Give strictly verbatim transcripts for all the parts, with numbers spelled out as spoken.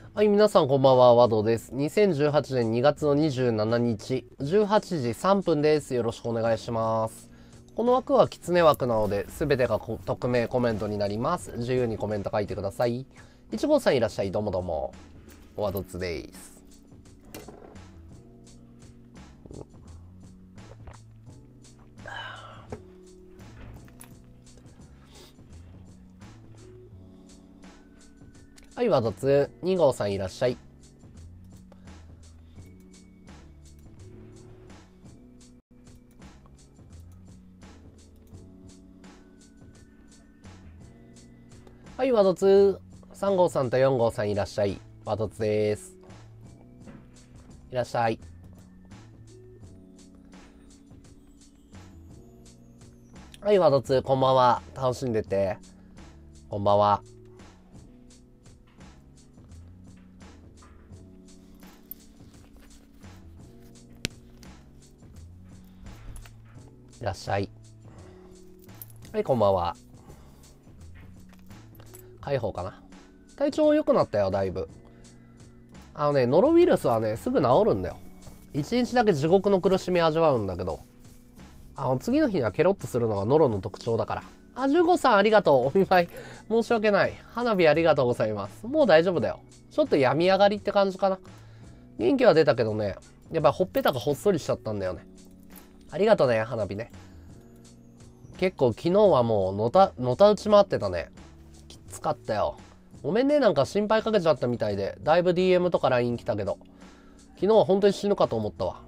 はい、皆さんこんばんは、ワドです。にせんじゅうはちねんにがつのにじゅうしちにち、じゅうはちじさんぷんです。よろしくお願いします。この枠はキツネ枠なので、すべてが匿名コメントになります。自由にコメント書いてください。いち号さんいらっしゃい、どうもどうも。ワドツです。はい、ワドツ。に号さんいらっしゃい。はい、ワドツ。さん号さんとよん号さんいらっしゃい。ワドツです。いらっしゃい。はい、ワドツ、こんばんは。楽しんでて。こんばんは。いらっしゃい。はい、こんばんは。解放かな。体調良くなったよ、だいぶ。あのね、ノロウイルスはね、すぐ治るんだよ。一日だけ地獄の苦しみ味わうんだけど、あの、次の日にはケロッとするのがノロの特徴だから。あ、じゅうごさんありがとう。お見舞い。申し訳ない。花火ありがとうございます。もう大丈夫だよ。ちょっと病み上がりって感じかな。元気は出たけどね、やっぱほっぺたがほっそりしちゃったんだよね。ありがとね、花火ね。結構昨日はもうのた、のた打ち回ってたね。きつかったよ。ごめんね、なんか心配かけちゃったみたいで、だいぶ ディーエム とか ライン 来たけど、昨日は本当に死ぬかと思ったわ。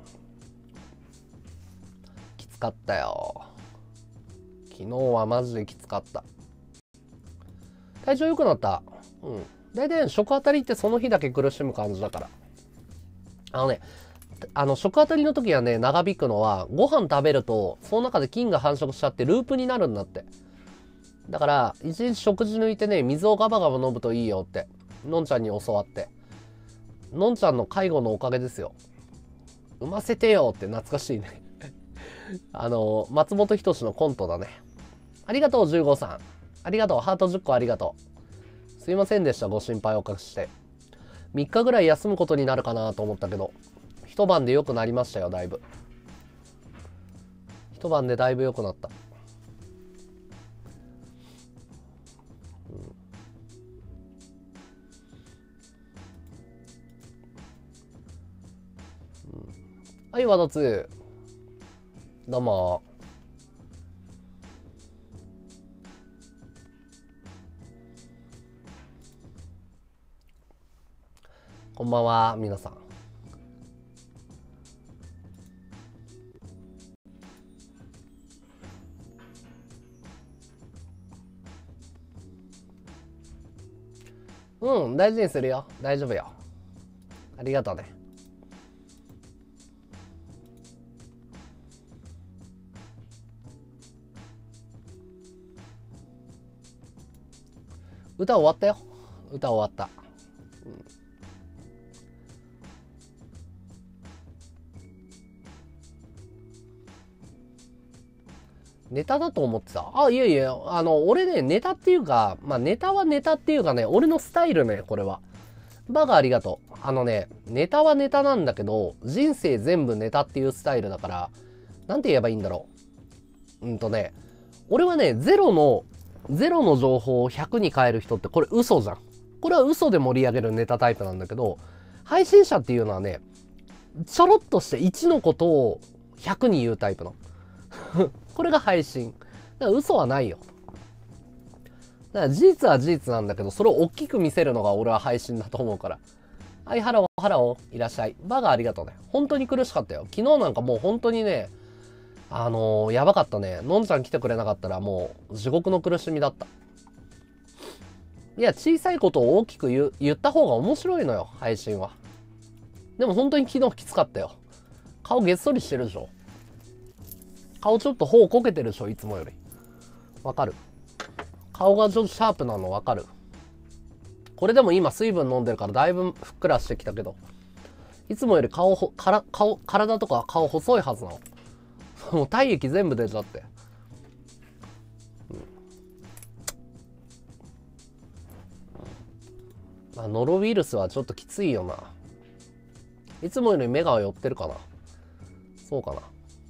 きつかったよ。昨日はマジできつかった。体調良くなった。うん。大体食当たりってその日だけ苦しむ感じだから。あのね、あの食当たりの時はね、長引くのは、ご飯食べると、その中で菌が繁殖しちゃってループになるんだって。だから、一日食事抜いてね、水をガバガバ飲むといいよって、のんちゃんに教わって。のんちゃんの介護のおかげですよ。産ませてよって懐かしいね。あの、松本人志のコントだね。ありがとう、じゅうごさん。ありがとう、ハートじゅっこありがとう。すいませんでした、ご心配おかけして。みっかぐらい休むことになるかなと思ったけど、一晩で良くなりましたよ、だいぶ。一晩でだいぶ良くなった。うん、はい、ワドツー。どうも。こんばんは、皆さん。うん、大事にするよ。大丈夫よ。ありがとうね。歌終わったよ。歌終わった。うん、ネタだと思ってた。あ、いやいや、あの、俺ね、ネタっていうか、まあネタはネタっていうかね、俺のスタイルね、これは。バカありがとう。あのね、ネタはネタなんだけど、人生全部ネタっていうスタイルだから、なんて言えばいいんだろう。うんとね、俺はね、ゼロの、ゼロの情報をひゃくに変える人ってこれ嘘じゃん。これは嘘で盛り上げるネタタイプなんだけど、配信者っていうのはね、ちょろっとしていちのことをひゃくに言うタイプの。これが配信。だから嘘はないよ。だから事実は事実なんだけど、それを大きく見せるのが俺は配信だと思うから。はい、ハロー、ハロー、いらっしゃい。バガありがとうね。本当に苦しかったよ。昨日なんかもう本当にね、あのー、やばかったね。のんちゃん来てくれなかったらもう地獄の苦しみだった。いや、小さいことを大きく言う言った方が面白いのよ、配信は。でも本当に昨日きつかったよ。顔げっそりしてるでしょ。顔ちょっと頬こけてるでしょ、いつもより。わかる。顔がちょっとシャープなのわかる。これでも今水分飲んでるからだいぶふっくらしてきたけど、いつもより顔ほ、から顔体とか顔細いはずなの。もう体液全部出ちゃって。 まあ、ノロウイルスはちょっときついよな。いつもより目が寄ってるかな。そうかな。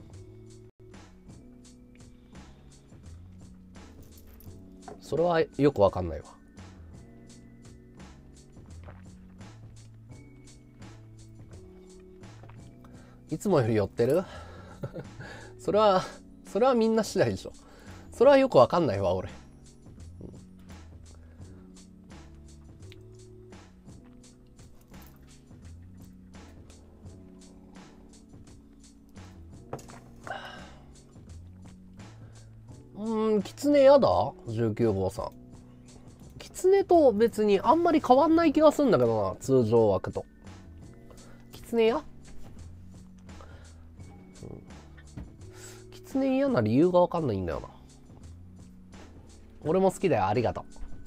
それはよくわかんないわ。いつもより寄ってるそれは、それはみんな次第でしょ。それはよくわかんないわ、俺。うーん、キツネやだ ?じゅうきゅう 号さん。キツネと別にあんまり変わんない気がするんだけどな、通常枠と。キツネや、うん、キツネ嫌な理由がわかんないんだよな。俺も好きだよ、ありがとう。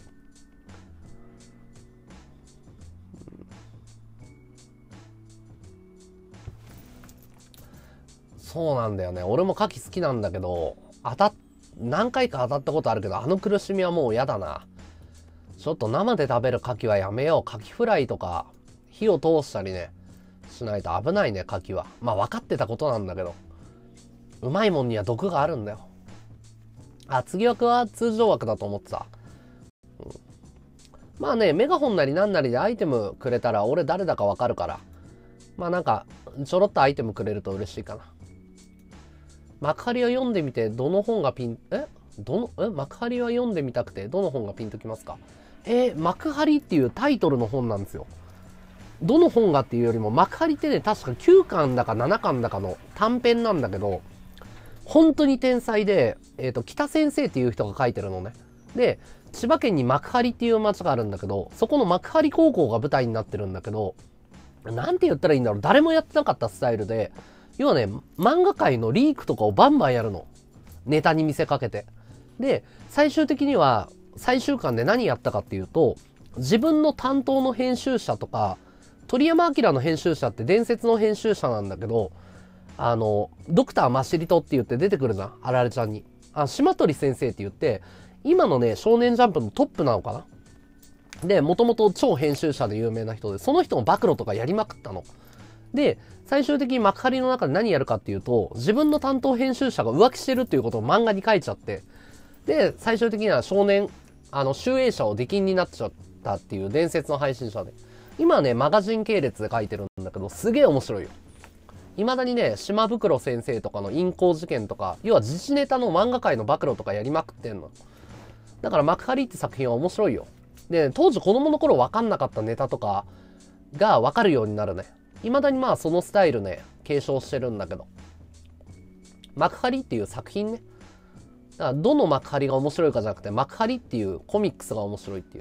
そうなんだよね。俺も牡蠣好きなんだけど、当たっ、何回か当たったことあるけど、あの苦しみはもう嫌だな。ちょっと生で食べる牡蠣はやめよう。牡蠣フライとか、火を通したりね、しないと危ないね、牡蠣は。まあ分かってたことなんだけど。うまいもんには毒があるんだよ。あ、次枠は通常枠だと思ってた。うん、まあね、メガホンなりなんなりでアイテムくれたら俺誰だか分かるから。まあなんか、ちょろっとアイテムくれると嬉しいかな。幕張を読んでみて、どの本がピン、えどの、え幕張は読んでみたくて、どの本がピンときますか？えー、幕張っていうタイトルの本なんですよ。どの本がっていうよりも、幕張ってね、確かきゅうかんだかななかんだかの短編なんだけど、本当に天才で、えっと、北先生っていう人が書いてるのね。で、千葉県に幕張っていう町があるんだけど、そこの幕張高校が舞台になってるんだけど、なんて言ったらいいんだろう、誰もやってなかったスタイルで、要はね、漫画界のリークとかをバンバンやるの。ネタに見せかけて。で、最終的には、最終巻で何やったかっていうと、自分の担当の編集者とか、鳥山明の編集者って伝説の編集者なんだけど、あの、ドクターマシリトって言って出てくるじゃん、あられちゃんに。あ、島鳥先生って言って、今のね、少年ジャンプのトップなのかな。で、もともと超編集者で有名な人で、その人も暴露とかやりまくったの。で、最終的に幕張の中で何やるかっていうと、自分の担当編集者が浮気してるっていうことを漫画に書いちゃって、で、最終的には少年、あの、集英社を出禁になっちゃったっていう伝説の配信者で。今はね、マガジン系列で書いてるんだけど、すげえ面白いよ。未だにね、島袋先生とかの陰行事件とか、要は自治ネタの漫画界の暴露とかやりまくってんの。だから幕張って作品は面白いよ。で、当時子供の頃分かんなかったネタとかが分かるようになるね。未だにまあそのスタイルね、継承してるんだけど。幕張っていう作品ね。だからどの幕張が面白いかじゃなくて、幕張っていうコミックスが面白いっていう。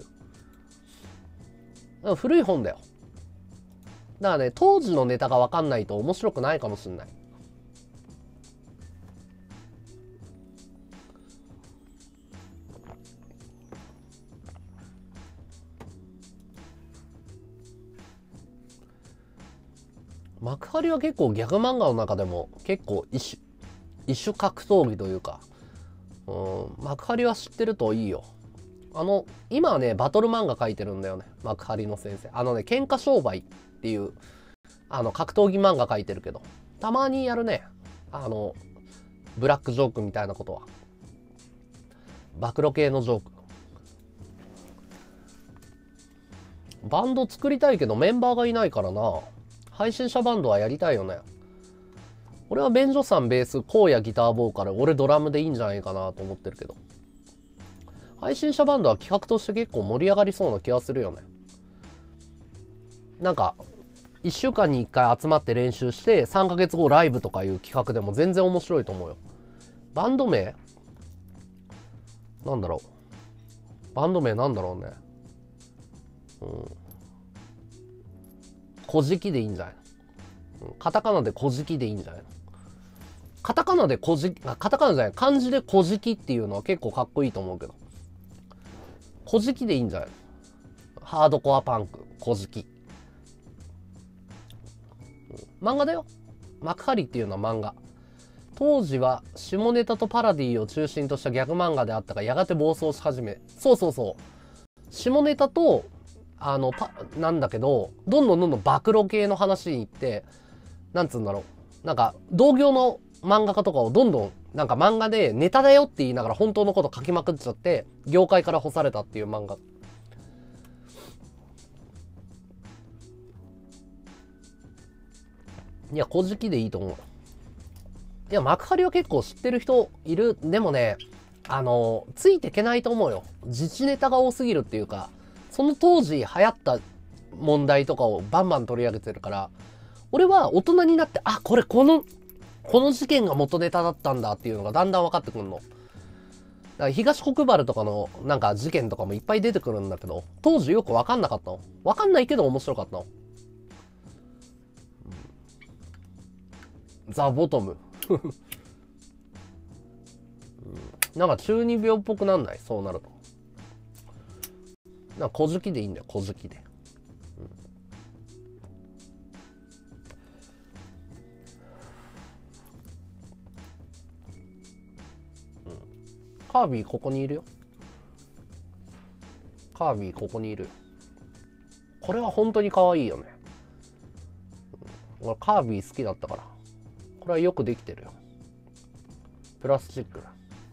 古い本だよ。だからね、当時のネタが分かんないと面白くないかもしんない。幕張は結構ギャグ漫画の中でも結構一種、一種格闘技というか、うん、幕張は知ってるといいよ。あの、今はね、バトル漫画描いてるんだよね。幕張の先生。あのね、喧嘩商売っていう、あの、格闘技漫画描いてるけど、たまにやるね。あの、ブラックジョークみたいなことは。暴露系のジョーク。バンド作りたいけどメンバーがいないからな。配信者バンドはやりたいよね。俺は便所さんベース、こうやギターボーカル、俺ドラムでいいんじゃないかなと思ってるけど。配信者バンドは企画として結構盛り上がりそうな気がするよね。なんか、いっしゅうかんにいっかい集まって練習して、さんかげつごライブとかいう企画でも全然面白いと思うよ。バンド名なんだろう。バンド名なんだろうね。うん。小じきでいいんじゃないの？カタカナで小じきでいいんじゃないの？カタカナで小じき、カタカナじゃない、漢字で小じきっていうのは結構かっこいいと思うけど。小じきでいいんじゃないの？ハードコアパンク、小じき。漫画だよ。幕張っていうのは漫画。当時は下ネタとパラディを中心としたギャグ漫画であったが、やがて暴走し始め。そうそうそう。下ネタと、 あの、パ、なんだけど、どんどんどんどん暴露系の話に行って、なんつうんだろう。なんか、同業の漫画家とかをどんどん、なんか漫画でネタだよって言いながら本当のこと書きまくっちゃって、業界から干されたっていう漫画。いや、古事記でいいと思う。いや、幕張は結構知ってる人いる。でもね、あの、ついていけないと思うよ。自治ネタが多すぎるっていうか、その当時流行った問題とかをバンバン取り上げてるから、俺は大人になって、あ、これこの、この事件が元ネタだったんだっていうのがだんだん分かってくるの。だから東国原とかのなんか事件とかもいっぱい出てくるんだけど、当時よく分かんなかったの。分かんないけど面白かったの。ザ・ボトム。なんか中二病っぽくなんないそうなると。なんか小好きでいいんだよ、小好きで。うんうん、カービィここにいるよ。カービィここにいる。これは本当に可愛いよね。俺カービィ好きだったから。これはよくできてるよ。プラスチックだ。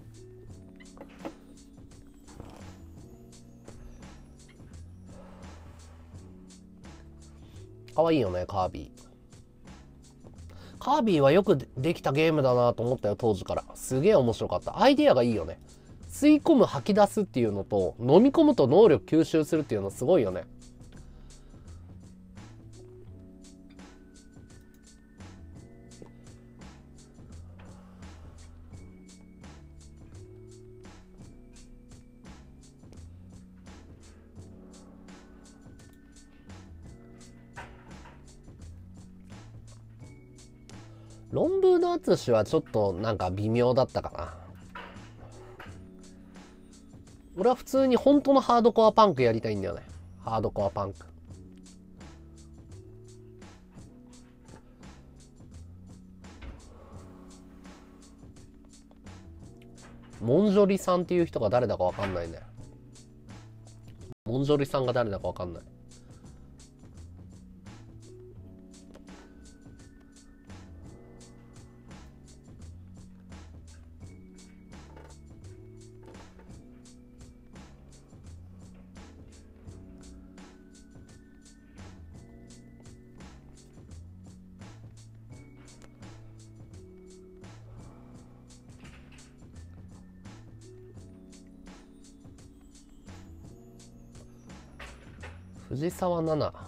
可愛いよね、カービィ。カービィはよくできたゲームだなと思ったよ、当時から。すげえ面白かった。アイディアがいいよね。吸い込む、吐き出すっていうのと、飲み込むと能力吸収するっていうのすごいよね。論文の淳はちょっとなんか微妙だったかな。俺は普通に本当のハードコアパンクやりたいんだよね。ハードコアパンク。モンジョリさんっていう人が誰だかわかんないね。モンジョリさんが誰だかわかんない。藤沢奈々。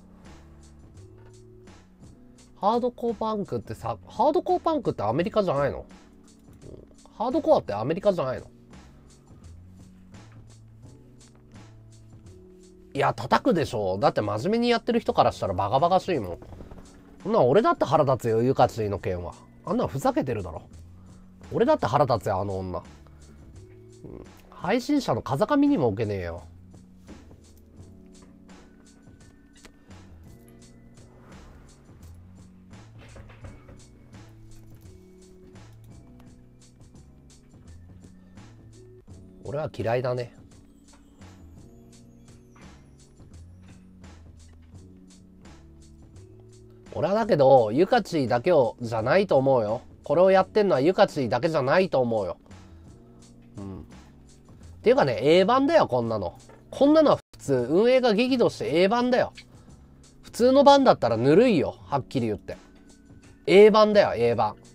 ハードコアパンクってさ、ハードコアパンクってアメリカじゃないの？ハードコアってアメリカじゃないの？いや、叩くでしょ。だって真面目にやってる人からしたらバカバカしいもん。そんな俺だって腹立つよ、ユカチの件は。あんなのふざけてるだろ。俺だって腹立つよ、あの女。うん、配信者の風上にも置けねえよ。俺は嫌いだね。俺はだけど、ユカチだけをじゃないと思うよ。これをやってんのはユカチだけじゃないと思うよ。うん。っていうかね、A 版だよ、こんなの。こんなのは普通、運営が激怒して A 版だよ。普通の版だったらぬるいよ、はっきり言って。A 版だよ、A 版。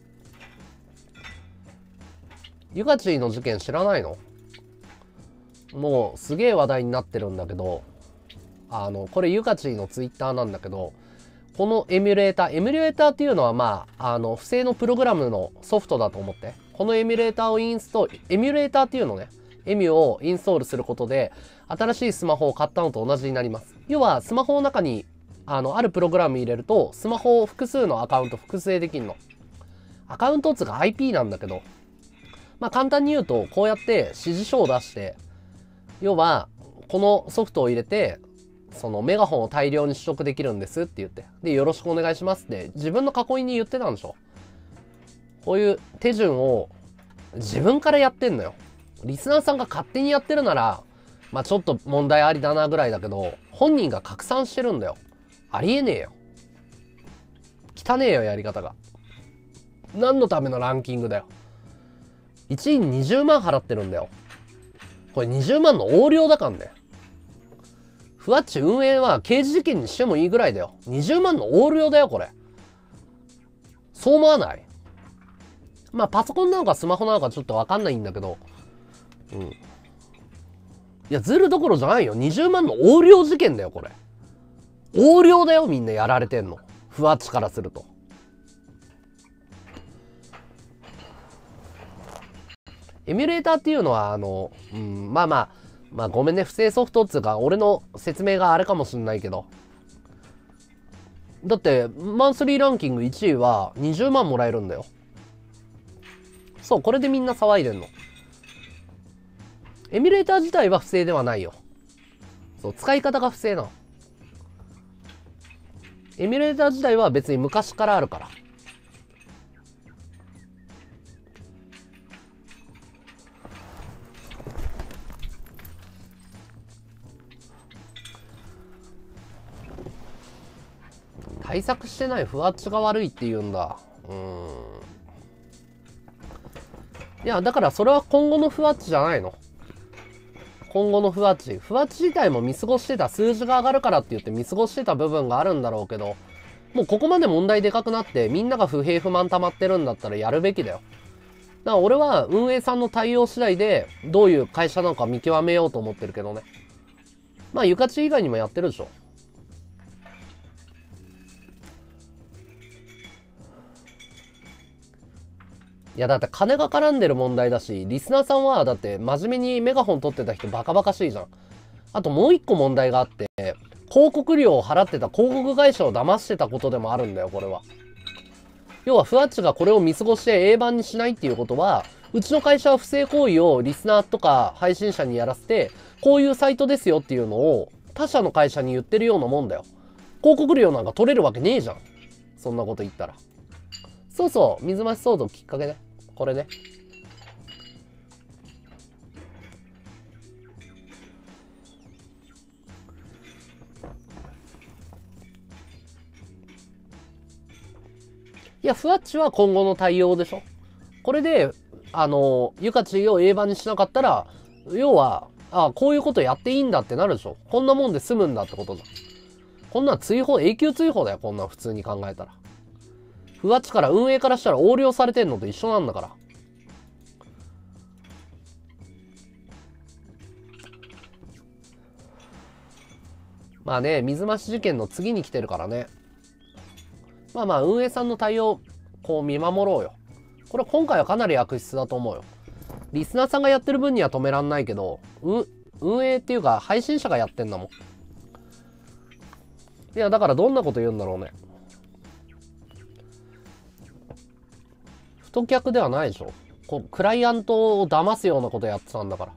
ユカチの事件知らないの？もうすげえ話題になってるんだけど、あの、これユカチのツイッターなんだけど、このエミュレーター、エミュレーターっていうのはまあ、あの、不正のプログラムのソフトだと思って、このエミュレーターをインストール、エミュレーターっていうのね、エミュをインストールすることで、新しいスマホを買ったのと同じになります。要は、スマホの中に、あの、あるプログラム入れると、スマホを複数のアカウント複製できるの。アカウントっつうか アイピー なんだけど、まあ簡単に言うと、こうやって指示書を出して、要は、このソフトを入れて、そのメガホンを大量に取得できるんですって言って。で、よろしくお願いしますって自分の囲いに言ってたんでしょ。こういう手順を自分からやってんのよ。リスナーさんが勝手にやってるなら、 まあちょっと問題ありだなぐらいだけど、本人が拡散してるんだよ。ありえねえよ。汚ねえよ、やり方が。何のためのランキングだよ。いちいににじゅうまん払ってるんだよ。これにじゅうまんの横領だからね。ふわっち運営は刑事事件にしてもいいぐらいだよ。にじゅうまんの横領だよ、これ。そう思わない？まあパソコンなのかスマホなのかちょっとわかんないんだけど。うん。いや、ズルどころじゃないよ。にじゅうまんの横領事件だよ、これ。横領だよ、みんなやられてんの。ふわっちからすると。エミュレーターっていうのは、あの、うん、まあまあ、まあごめんね、不正ソフトっつうか、俺の説明があれかもしんないけど。だって、マンスリーランキングいちいはにじゅうまんもらえるんだよ。そう、これでみんな騒いでんの。エミュレーター自体は不正ではないよ。そう、使い方が不正なの。エミュレーター自体は別に昔からあるから。対策してないふわっちが悪いって言うんだ。うーん。いや、だからそれは今後のふわっちじゃないの。今後のふわっち。ふわっち自体も見過ごしてた、数字が上がるからって言って見過ごしてた部分があるんだろうけど、もうここまで問題でかくなってみんなが不平不満溜まってるんだったらやるべきだよ。だから俺は運営さんの対応次第でどういう会社なのか見極めようと思ってるけどね。まあゆかち以外にもやってるでしょ。いやだって金が絡んでる問題だし、リスナーさんはだって真面目にメガホン取ってた人バカバカしいじゃん。あともう一個問題があって、広告料を払ってた広告会社を騙してたことでもあるんだよ、これは。要はふわっちがこれを見過ごして A 版にしないっていうことは、うちの会社は不正行為をリスナーとか配信者にやらせて、こういうサイトですよっていうのを他社の会社に言ってるようなもんだよ。広告料なんか取れるわけねえじゃん。そんなこと言ったら。そうそう、水増し騒動きっかけね。これね。いや、ふわっちは今後の対応でしょ。これで、あの、ゆかちを A 版にしなかったら、要は、あこういうことやっていいんだってなるでしょ。こんなもんで済むんだってことじゃん。こんなん追放、永久追放だよ、こんなん普通に考えたら。ふわっちから運営からしたら横領されてんのと一緒なんだから。まあね、水増し事件の次に来てるからね。まあまあ、運営さんの対応、こう見守ろうよ。これ今回はかなり悪質だと思うよ。リスナーさんがやってる分には止めらんないけど、う、運営っていうか配信者がやってんだもん。いや、だからどんなこと言うんだろうね。太客ではないでしょ。こうクライアントを騙すようなことやってたんだから。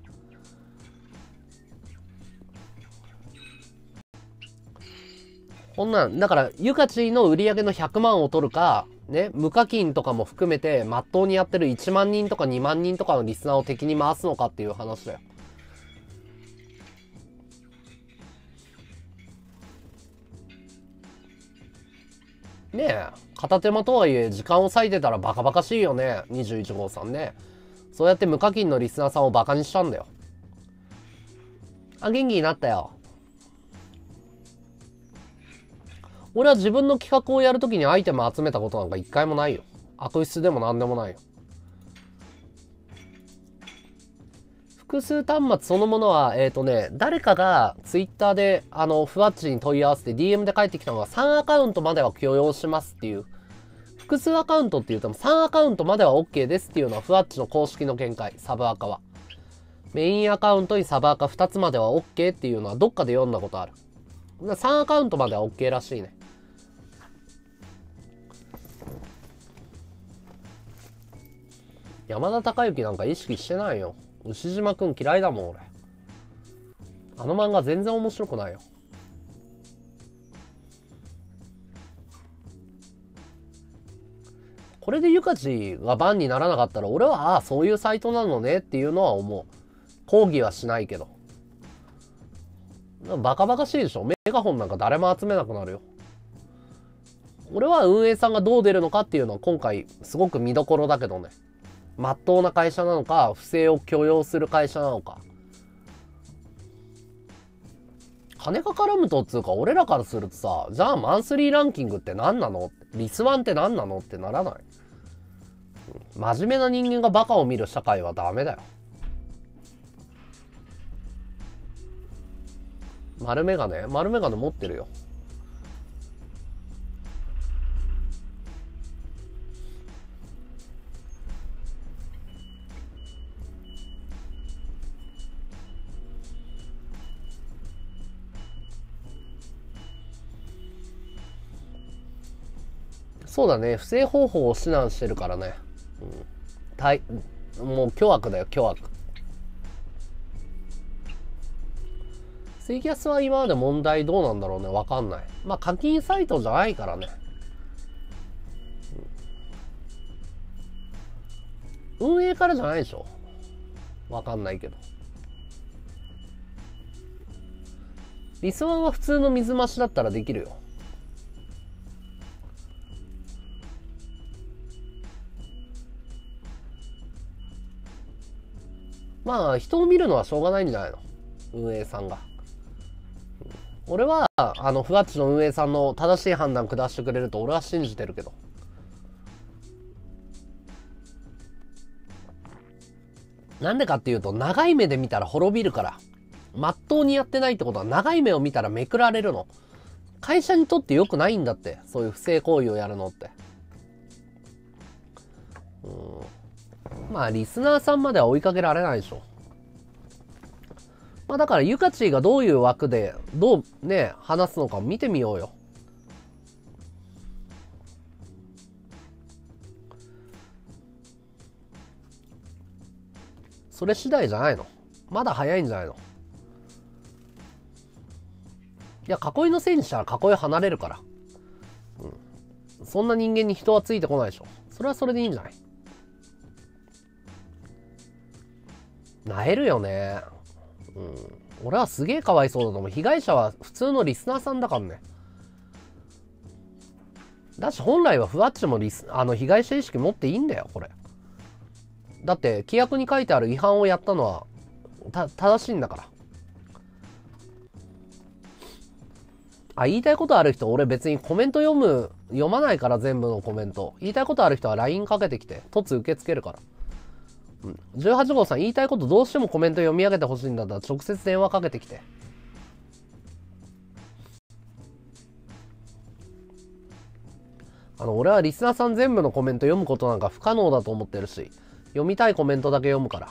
こんなん、だから、ゆかちの売り上げのひゃくまんを取るか、ね、無課金とかも含めて、まっとうにやってるいちまんにんとかにまんにんとかのリスナーを敵に回すのかっていう話だよ。ねえ、片手間とはいえ時間を割いてたらバカバカしいよね、にじゅういち号さんね。そうやって無課金のリスナーさんをバカにしたんだよ。あ、元気になったよ。俺は自分の企画をやるときにアイテム集めたことなんか一回もないよ。悪質でもなんでもないよ。複数端末そのものは、えっとね、誰かがツイッターで、あの、ふわっちに問い合わせて ディーエム で返ってきたのがさんアカウントまでは許容しますっていう。複数アカウントって言うとさんアカウントまでは OK ですっていうのはふわっちの公式の見解、サブアカは。メインアカウントにサブアカふたつまでは OK っていうのはどっかで読んだことある。さんアカウントまでは OK らしいね。山田孝之なんか意識してないよ。牛島くん嫌いだもん俺。あの漫画全然面白くないよ。これでゆかちがバンにならなかったら俺はああそういうサイトなのねっていうのは思う。抗議はしないけど。 バカバカしいでしょ。メガホンなんか誰も集めなくなるよ。俺は運営さんがどう出るのかっていうのは今回すごく見どころだけどね。まっとうな会社なのか、不正を許容する会社なのか。金が絡むとっつうか、俺らからするとさ、じゃあマンスリーランキングって何なの？リスワンって何なのってならない？真面目な人間がバカを見る社会はダメだよ。丸メガネ？丸メガネ持ってるよ。そうだね、不正方法を指南してるからね。うん、たいもう巨悪だよ、巨悪。ツイキャスは今まで問題どうなんだろうね、わかんない。まあ課金サイトじゃないからね。うん、運営からじゃないでしょ。わかんないけど。リスワンは普通の水増しだったらできるよ。まあ人を見るのはしょうがないんじゃないの、運営さんが。俺はあのふわっちの運営さんの正しい判断下してくれると俺は信じてるけど。なんでかっていうと、長い目で見たら滅びるから。まっとうにやってないってことは長い目を見たらめくられるの。会社にとって良くないんだって、そういう不正行為をやるのって。うん、まあリスナーさんまでは追いかけられないでしょ。まあだからユカチがどういう枠でどうね話すのか見てみようよ。それ次第じゃないの？まだ早いんじゃないの？いや、囲いのせいにしたら囲い離れるから。うん。そんな人間に人はついてこないでしょ。それはそれでいいんじゃない？なえるよね。うん。俺はすげえかわいそうだと思う。被害者は普通のリスナーさんだからね。だし本来はふわっちもリスあの被害者意識持っていいんだよ、これ。だって規約に書いてある違反をやったのはた正しいんだから。あ、言いたいことある人、俺別にコメント読む読まないから、全部のコメント。言いたいことある人は ライン かけてきて、突受け付けるから。うん、じゅうはち号さん、言いたいことどうしてもコメント読み上げてほしいんだったら直接電話かけてきて。あの俺はリスナーさん全部のコメント読むことなんか不可能だと思ってるし、読みたいコメントだけ読むから。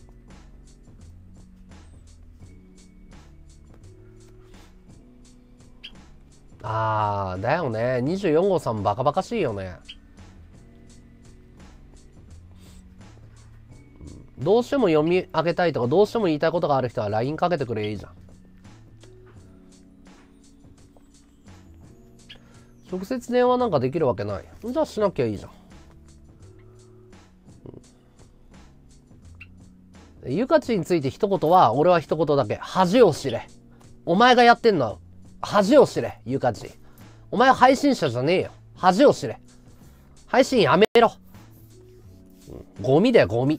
あーだよね。にじゅうよん号さんバカバカしいよね。どうしても読み上げたいとかどうしても言いたいことがある人は ライン かけてくれいいじゃん。直接電話なんかできるわけない。じゃあしなきゃいいじゃん。うん、ゆかちについて一言は、俺は一言だけ。恥を知れ。お前がやってんのは恥を知れ、ゆかち。お前は配信者じゃねえよ。恥を知れ。配信やめろ。うん、ゴミだよ、ゴミ。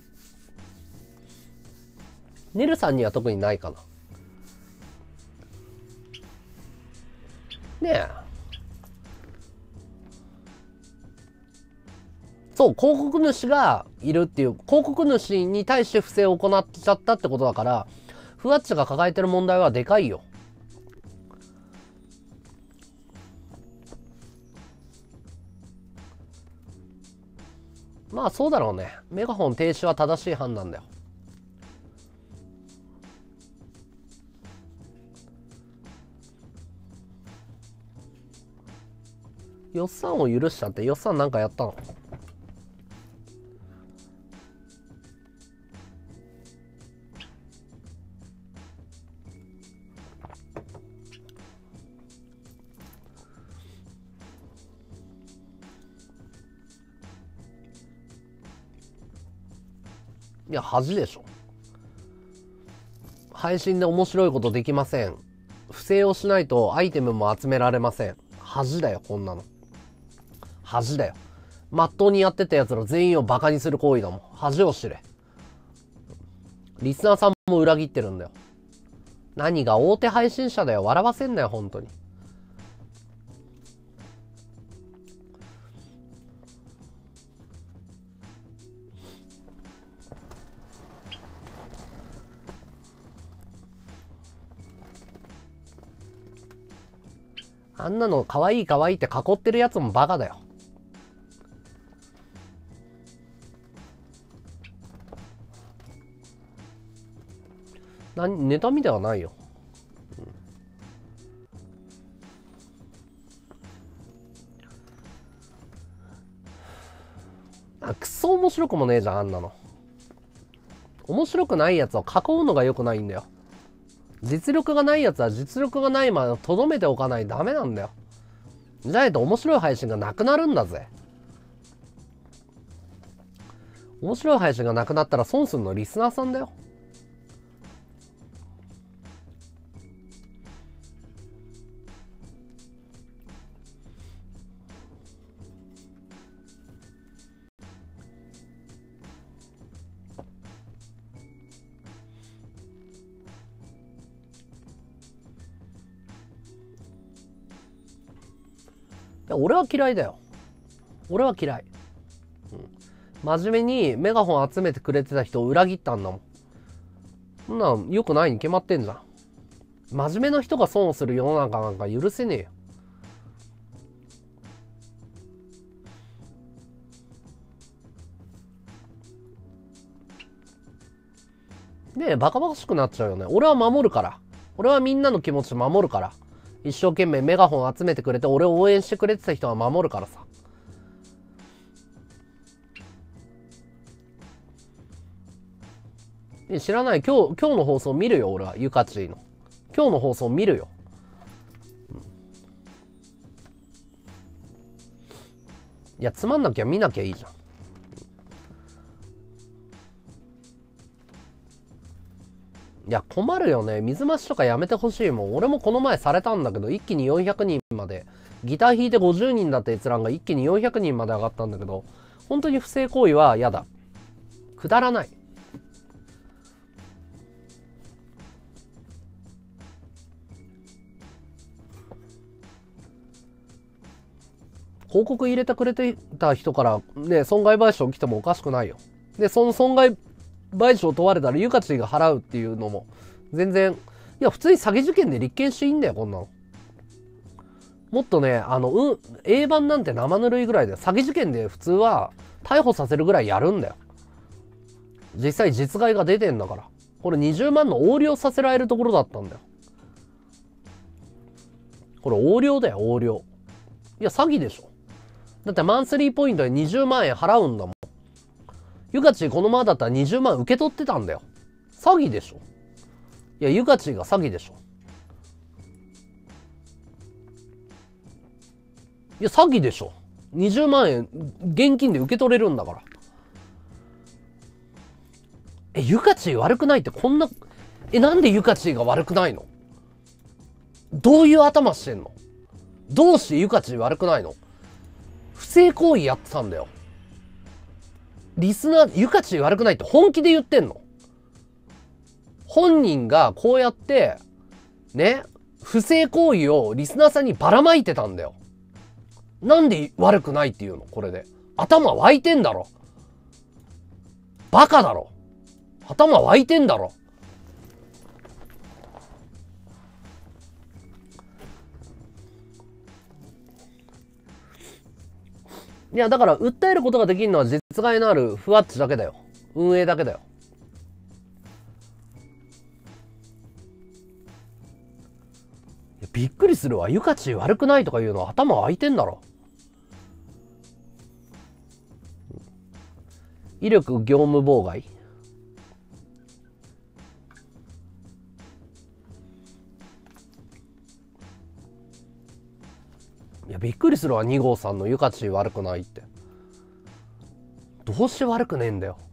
ねるさんには特にないかな。ねえ。そう、広告主がいるっていう、広告主に対して不正を行っちゃったってことだから、ふわっちが抱えてる問題はでかいよ。まあそうだろうね。メガホン停止は正しい判断だよ。よっさんを許したって、よっさんなんかやったの？いや、恥でしょ。配信で面白いことできません。 不正をしないとアイテムも集められません。恥だよ、こんなの。恥だよ。まっとうにやってた奴ら全員をバカにする行為だもん。恥を知れ。リスナーさんも裏切ってるんだよ。何が大手配信者だよ。笑わせんなよ、本当に。あんなの可愛い可愛いって囲ってるやつもバカだよ。な、妬みではないよ。うん、あ、くそ面白くもねえじゃん、あんなの。面白くないやつを囲うのが良くないんだよ。実力がないやつは実力がないままとどめておかないとダメなんだよ。じゃないと面白い配信がなくなるんだぜ。面白い配信がなくなったら損するのリスナーさんだよ。俺は嫌いだよ。俺は嫌い。うん、真面目にメガホン集めてくれてた人を裏切ったんだもん。そんなん良くないに決まってんじゃん。真面目な人が損をする世の中なんか許せねえよ。ねえ、バカバカしくなっちゃうよね。俺は守るから。俺はみんなの気持ち守るから。一生懸命メガホン集めてくれて、俺を応援してくれてた人は守るからさ。知らない。今日、今日の放送見るよ、俺は。ゆかちの。今日の放送見るよ。うん、いや、つまんなきゃ見なきゃいいじゃん。いや、困るよね。水増しとかやめてほしいもん。俺もこの前されたんだけど、一気によんひゃくにんまで。ギター弾いてごじゅうにんだった閲覧が一気によんひゃくにんまで上がったんだけど、本当に不正行為は嫌だ。くだらない。広告入れてくれてた人からね、損害賠償来てもおかしくないよ。で、その損害賠償問われたらゆかちが払うっていうのも全然、いや、普通に詐欺事件で立件していいんだよ、こんなの。もっとね、あの、うん、A 版なんて生ぬるいぐらいで、詐欺事件で普通は逮捕させるぐらいやるんだよ。実際実害が出てんだから。これにじゅうまんの横領させられるところだったんだよ。これ横領だよ、横領。いや、詐欺でしょ。だってマンスリーポイントでにじゅうまんえん払うんだもん。ゆかちこのままだったらにじゅうまん受け取ってたんだよ。詐欺でしょ。いや、ゆかちが詐欺でしょ。いや、詐欺でしょ。にじゅうまんえん現金で受け取れるんだから。え、ゆかち悪くないってこんな、え、なんでゆかちが悪くないの？どういう頭してんの？どうしてゆかち悪くないの？不正行為やってたんだよ。リスナー、ゆかち悪くないって本気で言ってんの？本人がこうやって、ね、不正行為をリスナーさんにばらまいてたんだよ。なんで悪くないっていうの？これで。頭湧いてんだろ。バカだろ。頭湧いてんだろ。いや、だから、訴えることができるのは実害のあるふわっちだけだよ。運営だけだよ。いや、びっくりするわ。ゆかち悪くないとか言うの頭湧いてんだろ。威力業務妨害。いや、びっくりするわ。に号さんのゆかち悪くないって。どうして悪くねえんだよ。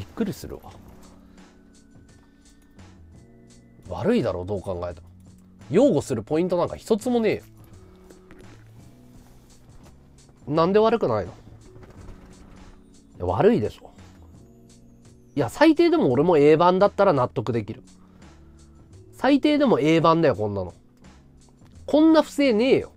っくりするわ。悪いだろ、どう考えたら。擁護するポイントなんか一つもねえよ。なんで悪くないの？いや悪いでしょ。いや、最低でも俺も A 版だったら納得できる。最低でも A 版だよ、こんなの。こんな不正ねえよ。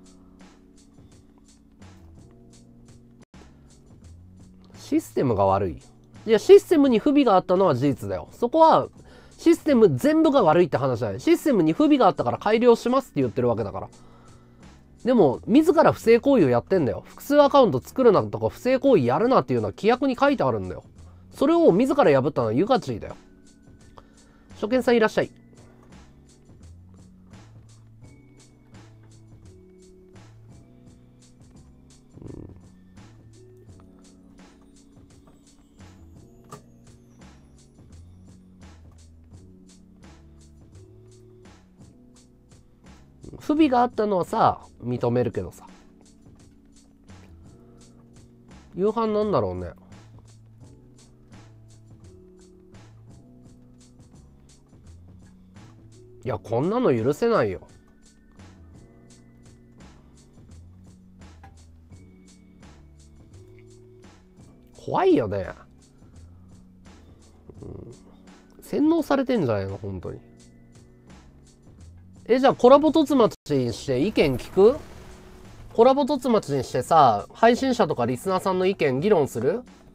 システムが悪い。いや、システムに不備があったのは事実だよ。そこは、システム全部が悪いって話だよ。システムに不備があったから改良しますって言ってるわけだから。でも、自ら不正行為をやってんだよ。複数アカウント作るなとか不正行為やるなっていうのは規約に書いてあるんだよ。それを自ら破ったのはユカチーだよ。初見さんいらっしゃい。不備があったのはさ、認めるけどさ。夕飯なんだろうね。いや、こんなの許せないよ。怖いよね。うん、洗脳されてんじゃないの本当に。え、じゃあコラボ凸町にして意見聞く？コラボ凸町にしてさ、配信者とかリスナーさんの意見議論する？